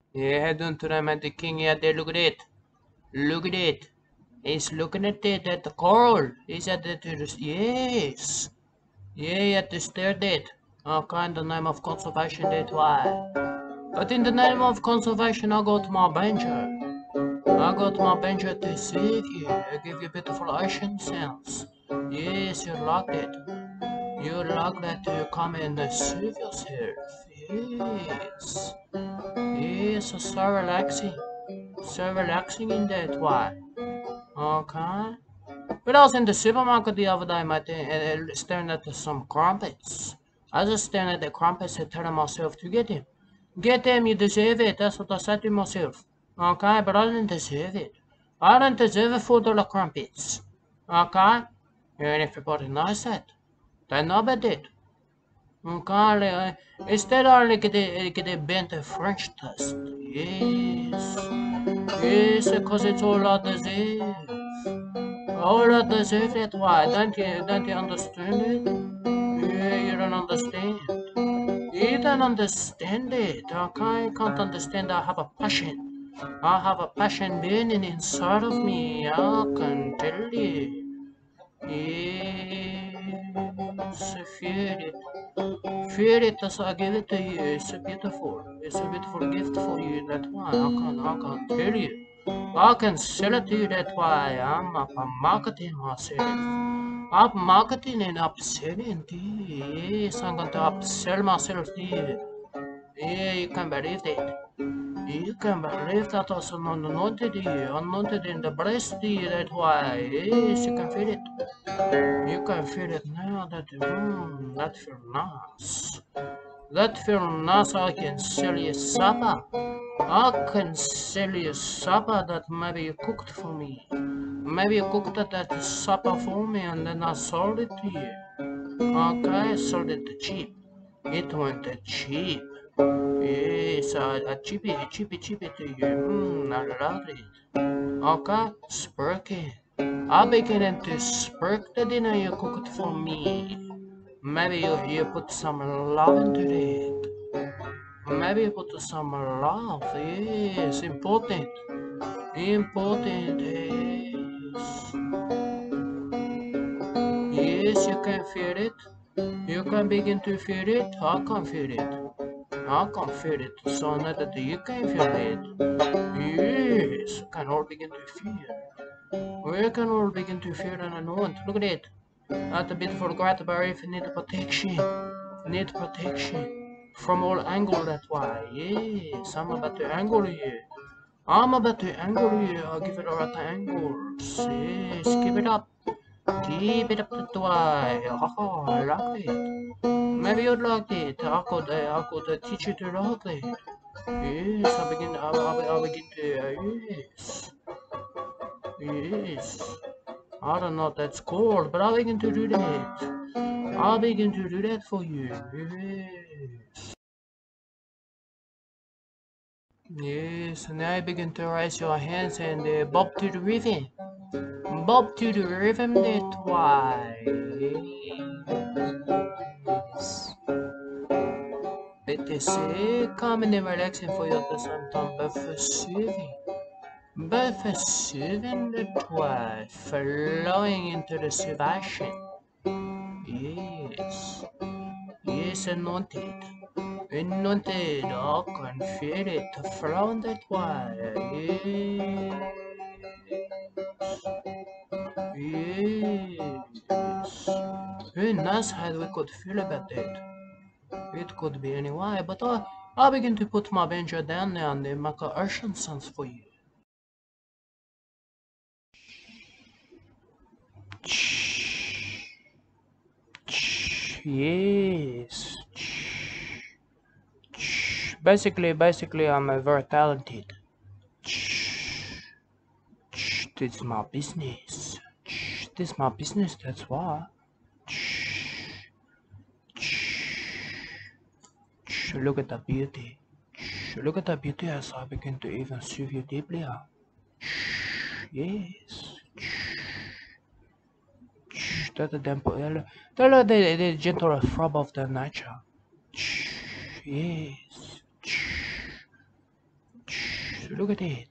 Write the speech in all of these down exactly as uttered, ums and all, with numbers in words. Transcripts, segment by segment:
Yeah, head on to them at the king. Yeah, there. Look at it. Look at it. He's looking at it at the coral. He's at the to the yes. Yeah, at the stair date. Okay, in the name of conservation date. Why? But in the name of conservation, I go to my bencher. I got my bencher to save you. I give you beautiful ocean sounds. Yes, you like it. You like that to come and save yourself. Yes. Yes, so relaxing. So relaxing in that way. Okay. But I was in the supermarket the other day, mate, and staring at some crumpets. I was just staring at the crumpets and telling myself to get them. Get them, you deserve it. That's what I said to myself. Okay, but I didn't deserve it. I don't deserve a four dollar crumpets. Okay? And everybody knows that. They know about it. Okay, uh, instead I only get a, get a bent French toast. Yes. Yes, because it's all I deserve. All I deserve it. Why? Don't you, don't you understand it? Yeah, you don't understand. You don't understand it. Okay, I can't understand. I have a passion. I have a passion burning inside of me. I can tell you. Yes, feel it. Feel it as I give it to you. It's a beautiful. It's a beautiful gift for you. That's why I can I can tell you. I can sell it to you. That's why I'm up marketing myself. I'm marketing and upselling to you. Yes, I'm going to upsell myself to you. Yeah, you can believe that. You can believe that was anointed you, anointed in the breast, that why. Yes, you can feel it. You can feel it now that, mm, that feels nice. That feels nice. I can sell you supper. I can sell you supper that maybe you cooked for me. Maybe you cooked that supper for me and then I sold it to you. Okay, I sold it cheap. It went cheap. Yes, a, a chippy, a chippy, chippy to you. Mmm, I love it. Okay, sparky. I'm beginning to spark the dinner you cooked for me. Maybe you, you put some love into it. Maybe you put some love. Yes, important. Important. Yes. Yes, you can feel it. You can begin to feel it. I can feel it. I can feel it. So now that you can feel it. Yes, we can all begin to feel. We can all begin to feel and anoint. Look at it. That's a beautiful Graterberry if you need protection. Need protection. From all angles, that's why. Yes, I'm about to angle you. I'm about to angle you. I'll give it a right angles. Yes, keep it up. Keep it up that way. Oh, I like it. Maybe you'd like it. I could, uh, I could uh, teach you to like it. Yes, I begin. I, I, I begin to. Uh, yes, yes. I don't know what that's called, but I begin to do that. I begin to do that for you. Yes. Yes, and now I begin to raise your hands and uh, bob to the rhythm. Bob to the rhythm that way. Yes. It is uh, calming and relaxing for you at the same time, but for soothing. Both are soothing the way, flowing into the salvation. Yes, yes, anointed, anointed, I can feel it flowing that way. Yes, yes. Very nice how we could feel about that. It could be anyway, but I, I begin to put my banjo down now and then make a ocean sounds for you. Yes. Basically, basically, I'm a very talented. This is my business. This is my business. That's why. Look at the beauty. Look at the beauty as I begin to even soothe you deeply out. Yes. That's the tempo. The, the, the gentle throb of the nature. Yes. Look at it.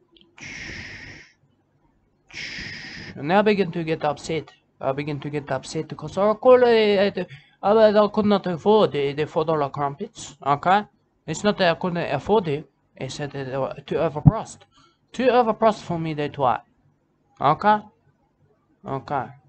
And I begin to get upset. I begin to get upset because I call it, I could not afford the, the four dollar crumpets. Okay? It's not that I couldn't afford it. It's that they were too overpriced. Too overpriced for me, they try. Okay? Okay.